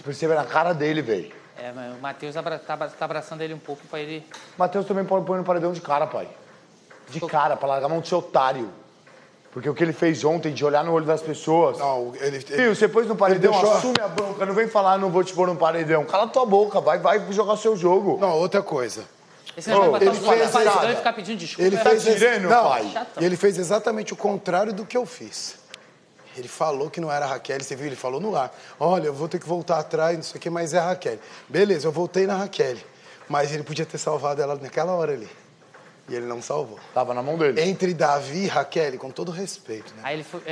Você percebe na cara dele, velho. Mas o Matheus tá abraçando ele um pouco pra ele... O Matheus também pode pôr no paredão de cara, pai. De cara, pra largar a mão de ser otário. Porque o que ele fez ontem, de olhar no olho das pessoas... Não, Filho, você pôs no paredão, deixou... assume a bronca. Não vem falar, não vou te pôr no paredão. Cala tua boca, vai jogar o seu jogo. Não, outra coisa. Esse negócio de botar ele no paredão e ficar pedindo desculpa. Ele fez tirando, pai. Ele fez exatamente o contrário do que eu fiz. Ele falou que não era a Raquel, você viu? Ele falou no ar. Olha, eu vou ter que voltar atrás, não sei o que, mas é a Raquel. Beleza, eu voltei na Raquel. Mas ele podia ter salvado ela naquela hora ali. E ele não salvou. Tava na mão dele. Entre Davi e Raquel, com todo respeito, né? Aí ele foi...